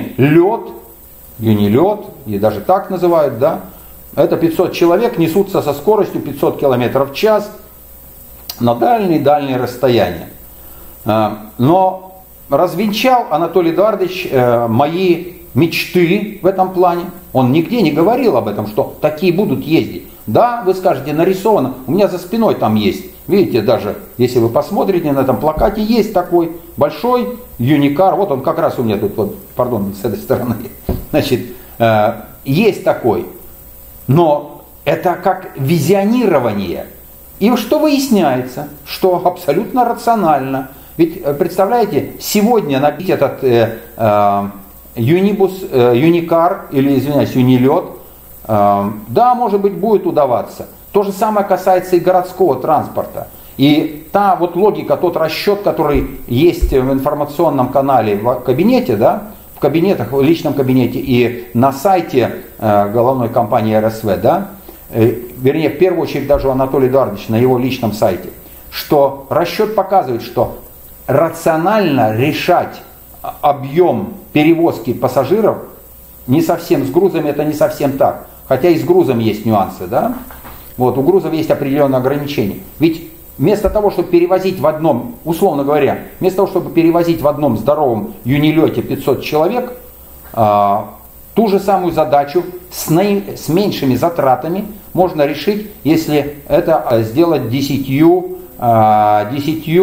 S1: юнилет, и даже так называют, да? Это 500 человек несутся со скоростью 500 км в час на дальние расстояния. Но развенчал Анатолий Эдуардович мои мечты в этом плане. Он нигде не говорил об этом, что такие будут ездить. Да, вы скажете, нарисовано, у меня за спиной там есть. Видите, даже если вы посмотрите на этом плакате, есть такой большой юникар. Вот он как раз у меня тут, вот, пардон, с этой стороны. Значит, есть такой. Но это как визионирование. И что выясняется? Что абсолютно рационально. Ведь, представляете, сегодня набить этот юнибус, юникар, или, извиняюсь, юнилет, да, может быть, будет удаваться. То же самое касается и городского транспорта. И та вот логика, тот расчет, который есть в информационном канале в кабинете, да, в кабинетах, в личном кабинете и на сайте головной компании РСВ, да, вернее, в первую очередь даже у Анатолия Эдуардовича на его личном сайте, что расчет показывает, что рационально решать объем перевозки пассажиров не совсем, с грузами это не совсем так. Хотя и с грузом есть нюансы, да? Вот, у грузов есть определенные ограничения. Ведь вместо того, чтобы перевозить в одном, условно говоря, вместо того, чтобы перевозить в одном здоровом юнилете 500 человек, ту же самую задачу с меньшими затратами можно решить, если это сделать 10,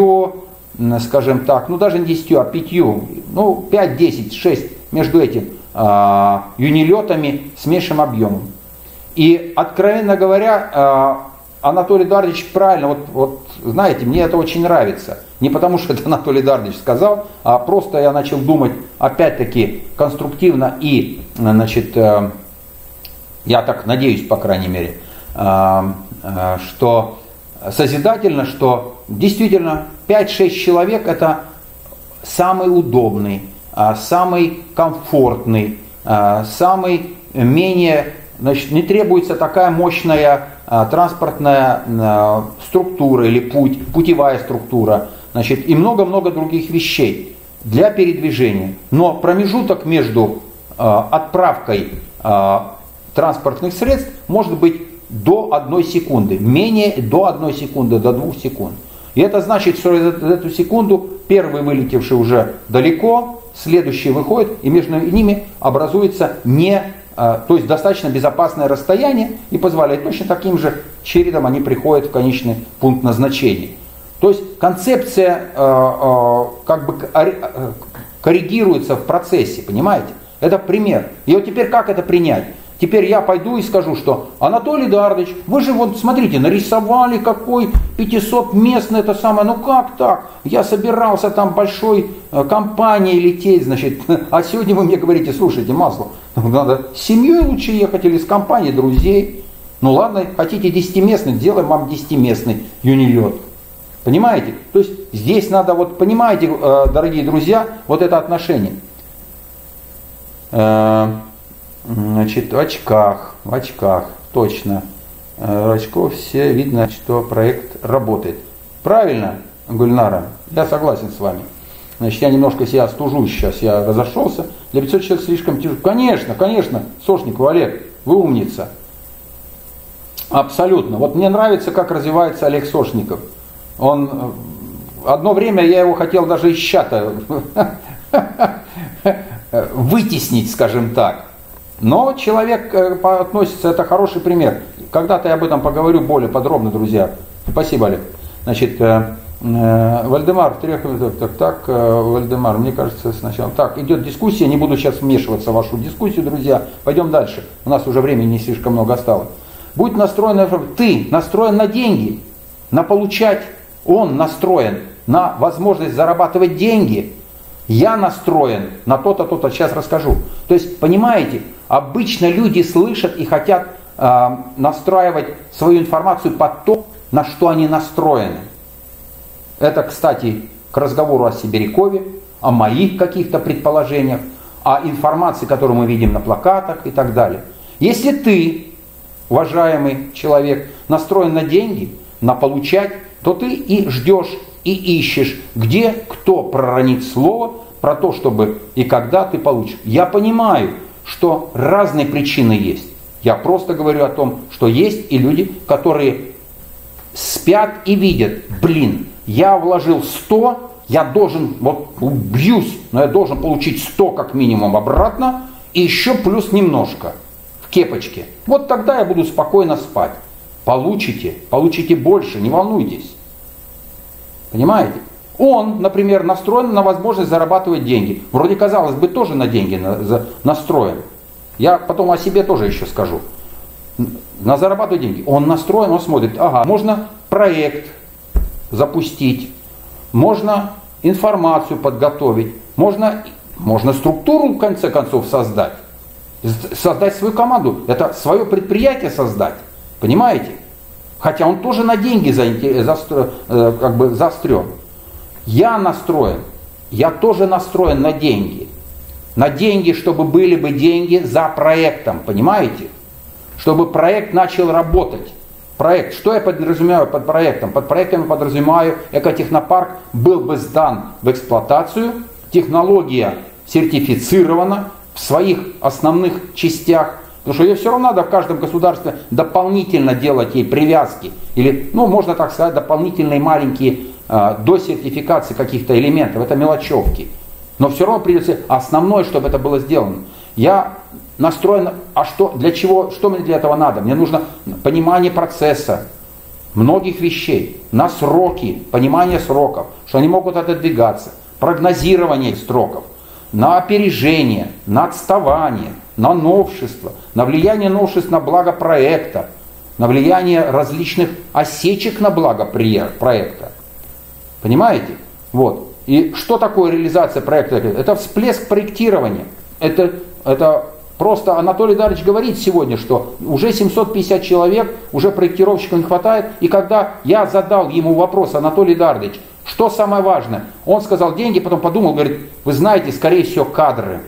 S1: скажем так, ну даже не 10, а 5, ну 5, 10, 6 между этим юнилетами с меньшим объемом. И, откровенно говоря, Анатолий Эдуардович правильно, вот знаете, мне это очень нравится. Не потому, что это Анатолий Эдуардович сказал, а просто я начал думать, опять-таки, конструктивно и, значит, я так надеюсь, по крайней мере, что созидательно, что действительно 5-6 человек это самый удобный, самый комфортный, самый менее, значит, не требуется такая мощная транспортная структура или путевая структура, значит, и много-много других вещей для передвижения. Но промежуток между отправкой транспортных средств может быть до 1 секунды, менее до 1 секунды, до 2 секунд. И это значит, что эту секунду первый вылетевший уже далеко, следующий выходит, и между ними образуется то есть достаточно безопасное расстояние и позволяет точно таким же чередом они приходят в конечный пункт назначения. То есть концепция как бы коррегируется в процессе, понимаете? Это пример. И вот теперь как это принять? Теперь я пойду и скажу, что Анатолий Эдуардович, вы же вот смотрите, нарисовали какой 500-местный, это самое, ну как так? Я собирался там большой компанией лететь, значит, а сегодня вы мне говорите, слушайте, Маслов, надо с семьей лучше ехать или с компанией друзей. Ну ладно, хотите 10-местный, сделаем вам 10-местный юнилет. Понимаете? То есть здесь надо, вот понимаете, дорогие друзья, вот это отношение. Значит, в очках, точно. В очках все видно, что проект работает. Правильно, Гульнара, я согласен с вами. Значит, я немножко себя стужусь сейчас, я разошелся. Для 500 человек слишком тяжело. Конечно, Сошников Олег, вы умница. Абсолютно. Вот мне нравится, как развивается Олег Сошников. Он, одно время я его хотел даже из чата вытеснить, скажем так. Но человек относится, это хороший пример. Когда-то я об этом поговорю более подробно, друзья. Спасибо, Олег. Значит, Вальдемар, Вальдемар, мне кажется, сначала. Так, идет дискуссия, не буду сейчас вмешиваться в вашу дискуссию, друзья. Пойдем дальше. У нас уже времени не слишком много осталось. Будь настроен, ты настроен на деньги, на получать. Он настроен на возможность зарабатывать деньги. Я настроен на то-то, то-то, сейчас расскажу. То есть, понимаете, обычно люди слышат и хотят настраивать свою информацию под то, на что они настроены. Это, кстати, к разговору о Сибирякове, о моих каких-то предположениях, о информации, которую мы видим на плакатах и так далее. Если ты, уважаемый человек, настроен на деньги, на получать, то ты и ждешь, и ищешь, где кто проронит слово про то, чтобы и когда ты получишь. Я понимаю, что разные причины есть. Я просто говорю о том, что есть и люди, которые спят и видят, я вложил 100, я должен, вот убьюсь, но я должен получить 100 как минимум обратно, и еще плюс немножко в кепочке. Вот тогда я буду спокойно спать. Получите больше, не волнуйтесь. Понимаете? Он, например, настроен на возможность зарабатывать деньги. Вроде, казалось бы, тоже на деньги настроен. Я потом о себе тоже еще скажу. На зарабатывать деньги. Он настроен, он смотрит, можно проект запустить, можно информацию подготовить, можно структуру, в конце концов, создать. Создать свою команду. Это свое предприятие создать. Понимаете? Хотя он тоже на деньги заострен. Я тоже настроен на деньги. На деньги, чтобы были бы деньги за проектом, понимаете? Чтобы проект начал работать. Проект, что я подразумеваю под проектом? Под проектом я подразумеваю, экотехнопарк был бы сдан в эксплуатацию, технология сертифицирована в своих основных частях, потому что ее все равно надо в каждом государстве дополнительно делать ей привязки, или, можно так сказать, дополнительные маленькие до сертификации каких-то элементов, это мелочевки. Но все равно придется основное, чтобы это было сделано. Я настроен, для чего, что мне для этого надо? Мне нужно понимание процесса, многих вещей, на сроки, понимание сроков, что они могут отодвигаться, прогнозирование сроков. на опережение, на отставание, на новшество, на влияние новшеств на благо проекта, на влияние различных осечек на благо проекта. Понимаете? Вот. И что такое реализация проекта? Это всплеск проектирования. Это просто Анатолий Дарович говорит сегодня, что уже 750 человек, уже проектировщиков не хватает. И когда я задал ему вопрос, Анатолий Дарович, что самое важное? Он сказал деньги, потом подумал, говорит, вы знаете, скорее всего, кадры.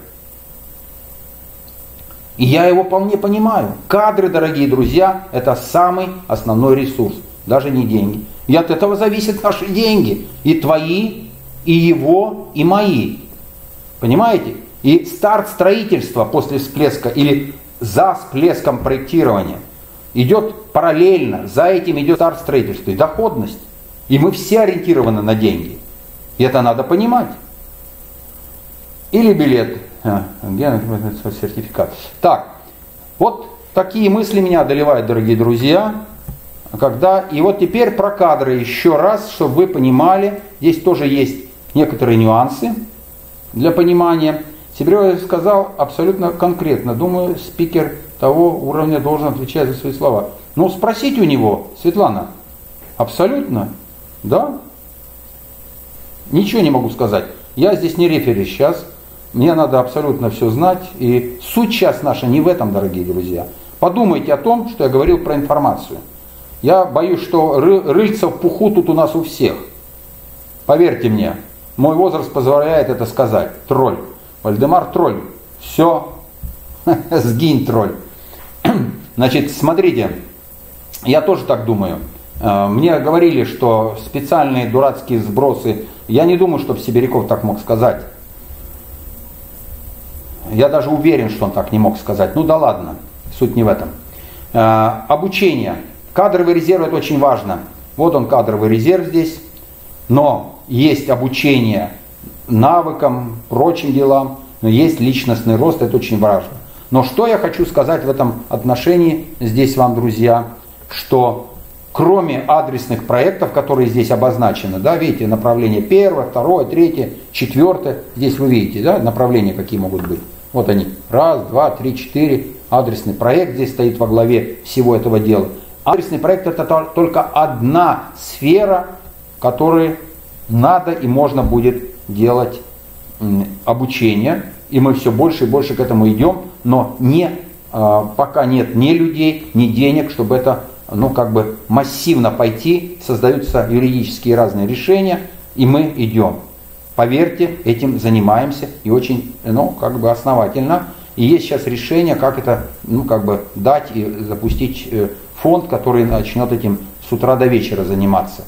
S1: И я его вполне понимаю. Кадры, дорогие друзья, это самый основной ресурс, даже не деньги. И от этого зависят наши деньги. И твои, и его, и мои. Понимаете? И старт строительства после всплеска или за всплеском проектирования идет параллельно. За этим идет старт строительства и доходность. И мы все ориентированы на деньги. И это надо понимать. Или билет. Сертификат. Так, вот такие мысли меня одолевают, дорогие друзья. И вот теперь про кадры еще раз, чтобы вы понимали. Здесь тоже есть некоторые нюансы для понимания. Сибирев сказал абсолютно конкретно. Думаю, спикер того уровня должен отвечать за свои слова. Ну, спросите у него, Светлана. Абсолютно, да. Ничего не могу сказать. Я здесь не рефери сейчас. Мне надо абсолютно все знать. И суть сейчас наша не в этом, дорогие друзья. Подумайте о том, что я говорил про информацию. Я боюсь, что рыльца в пуху тут у нас у всех. Поверьте мне, мой возраст позволяет это сказать. Тролль. Вальдемар тролль. Все. Сгинь, тролль. Значит, смотрите. Я тоже так думаю. Мне говорили, что специальные дурацкие сбросы. Я не думаю, что Сибиряков так мог сказать. Я даже уверен, что он так не мог сказать. Ну да ладно, суть не в этом. Обучение. Кадровый резерв — это очень важно. Вот он, кадровый резерв здесь. Но есть обучение навыкам, прочим делам. Но есть личностный рост, это очень важно. Но что я хочу сказать в этом отношении здесь вам, друзья, что кроме адресных проектов, которые здесь обозначены, да, видите, направление 1, 2, 3, 4, здесь вы видите, да, направления какие могут быть. Вот они, 1, 2, 3, 4, адресный проект здесь стоит во главе всего этого дела. Адресный проект — это только одна сфера, в которой надо и можно будет делать обучение, и мы все больше и больше к этому идем, но пока нет ни людей, ни денег, чтобы это массивно пойти, создаются юридические разные решения, и мы идем. Поверьте, этим занимаемся и очень основательно. И есть сейчас решение, как это дать и запустить фонд, который начнет этим с утра до вечера заниматься.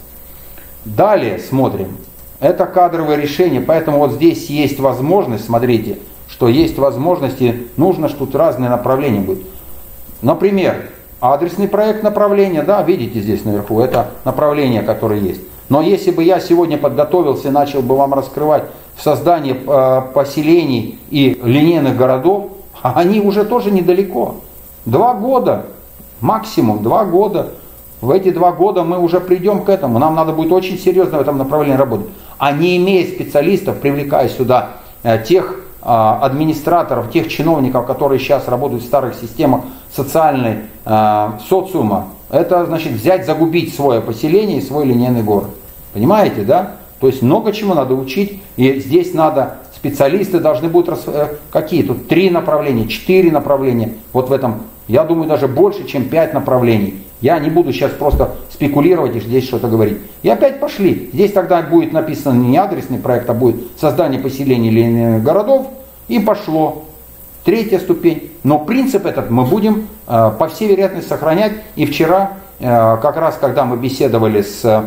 S1: Далее смотрим. Это кадровое решение, поэтому вот здесь есть возможность, смотрите, что есть возможности, нужно, что тут разные направления будут. Например, адресный проект направления, да, видите здесь наверху, это направление, которое есть. Но если бы я сегодня подготовился и начал бы вам раскрывать создание поселений и линейных городов, они уже тоже недалеко. 2 года, максимум 2 года. В эти 2 года мы уже придем к этому. Нам надо будет очень серьезно в этом направлении работать. А не имея специалистов, привлекая сюда тех администраторов, тех чиновников, которые сейчас работают в старых системах социальной социума, это значит взять, загубить свое поселение и свой линейный город. Понимаете, да? То есть много чему надо учить, и здесь надо, специалисты должны будут, какие тут 3 направления, 4 направления, вот в этом, я думаю, даже больше, чем 5 направлений. Я не буду сейчас просто спекулировать и здесь что-то говорить. И опять пошли. Здесь тогда будет написано не адресный проект, а будет создание поселений или городов. И пошло. 3-я ступень. Но принцип этот мы будем по всей вероятности сохранять. И вчера, как раз когда мы беседовали с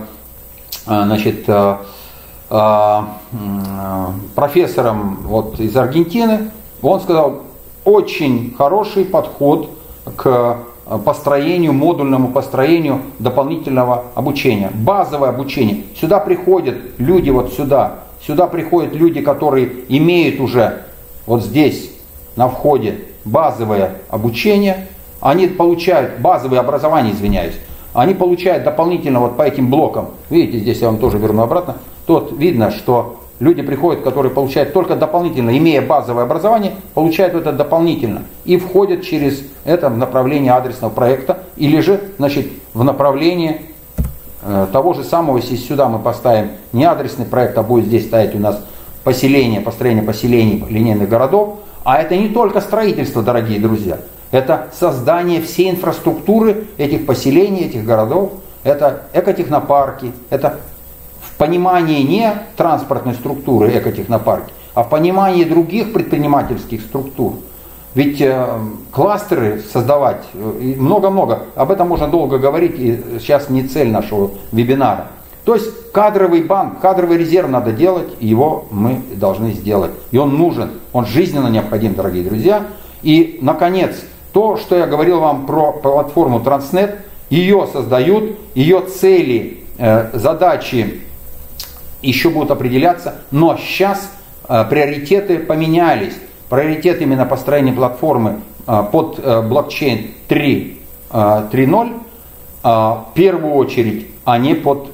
S1: профессором из Аргентины, он сказал, очень хороший подход к построению, модульному построению дополнительного обучения. Базовое обучение. Сюда приходят люди Сюда приходят люди, которые имеют уже вот здесь на входе базовое обучение. Они получают базовое образование, Они получают дополнительно по этим блокам. Видите, здесь я вам тоже верну обратно. Тут видно, что Люди приходят, которые получают только дополнительно, имея базовое образование, получают это дополнительно и входят через это в направление адресного проекта или же, значит, в направление того же самого, если сюда мы поставим не адресный проект, а будет здесь стоять у нас поселение, построение поселений, линейных городов, а это не только строительство, дорогие друзья, это создание всей инфраструктуры этих поселений, этих городов, это экотехнопарки, это в понимании не транспортной структуры экотехнопарки, а в понимании других предпринимательских структур. Ведь кластеры создавать, много-много, об этом можно долго говорить, и сейчас не цель нашего вебинара. То есть кадровый банк, кадровый резерв надо делать, и его мы должны сделать. И он нужен, он жизненно необходим, дорогие друзья. И, наконец, то, что я говорил вам про платформу Transnet, ее создают, ее цели, задачи еще будут определяться, но сейчас приоритеты поменялись. Приоритет именно построения платформы под блокчейн 3.0 в первую очередь, а не под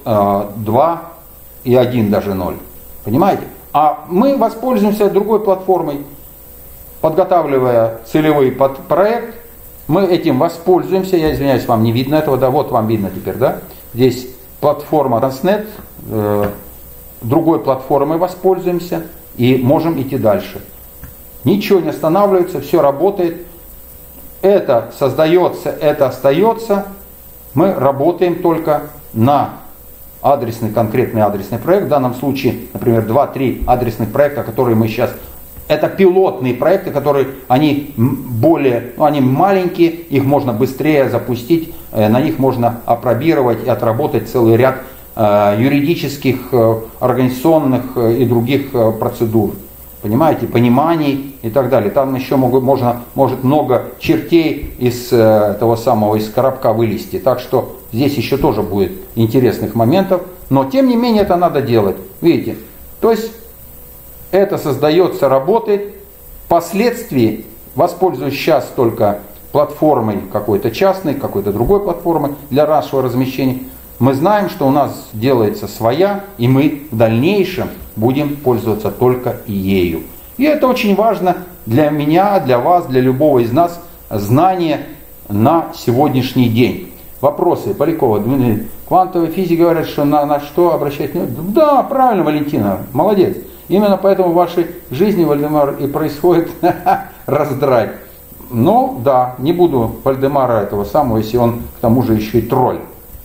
S1: 2.1 даже 0. Понимаете? А мы воспользуемся другой платформой, подготавливая целевой проект. Мы этим воспользуемся. Я извиняюсь, вам не видно этого. Да, вот вам видно теперь, да? Здесь платформа Transnet. Другой платформой воспользуемся и можем идти дальше. Ничего не останавливается, все работает. Это создается, это остается. Мы работаем только на адресный, конкретный адресный проект. В данном случае, например, 2-3 адресных проекта, которые мы сейчас... Это пилотные проекты, которые они более, они маленькие, их можно быстрее запустить, на них можно апробировать и отработать целый ряд юридических, организационных и других процедур. Понимаете, пониманий и так далее. Там еще может много чертей из того самого, из коробка вылезти. Так что здесь еще тоже будет интересных моментов. Но тем не менее это надо делать. Видите? То есть это создается, работает. Впоследствии, воспользуюсь сейчас только платформой какой-то частной, какой-то другой платформой для нашего размещения, мы знаем, что у нас делается своя, и мы в дальнейшем будем пользоваться только ею. И это очень важно для меня, для вас, для любого из нас, знание на сегодняшний день. Вопросы, Полякова, Дмитрий. Квантовые физики говорят, что на что обращать внимание? Да, правильно, Валентина, молодец. Именно поэтому в вашей жизни, Вальдемар, и происходит раздрай. Но да, не буду Вальдемара этого самого, если он к тому же еще и тролль.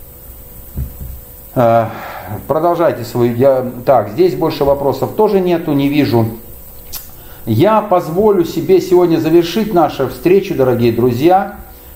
S1: Продолжайте свою... Так, здесь больше вопросов тоже нету, не вижу. Я позволю себе сегодня завершить нашу встречу, дорогие друзья.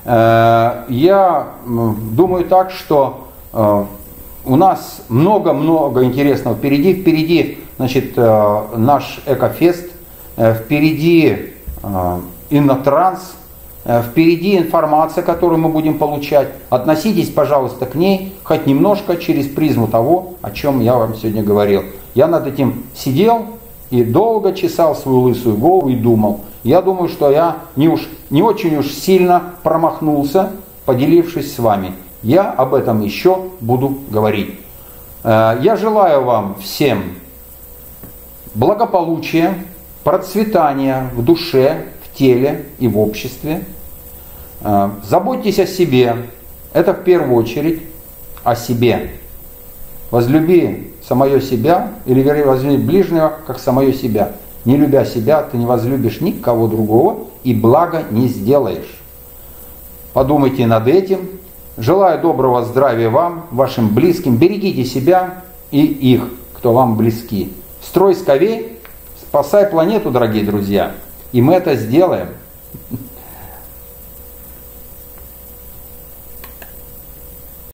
S1: Я думаю так, что у нас много-много интересного впереди. Впереди, значит, наш Экофест, впереди Иннотранс, впереди информация, которую мы будем получать. Относитесь, пожалуйста, к ней хоть немножко через призму того, о чем я вам сегодня говорил. Я над этим сидел и долго чесал свою лысую голову и думал. Я думаю, что я не очень уж сильно промахнулся, поделившись с вами. Я об этом еще буду говорить. Я желаю вам всем благополучия, процветания в душе, в теле и в обществе. Заботьтесь о себе. Это в первую очередь о себе. Возлюби самое себя, или вернее, возлюби ближнего, как самое себя. Не любя себя, ты не возлюбишь никого другого и блага не сделаешь. Подумайте над этим. Желаю доброго здравия вам, вашим близким. Берегите себя и их, кто вам близки. Строй скорей, спасай планету, дорогие друзья. И мы это сделаем.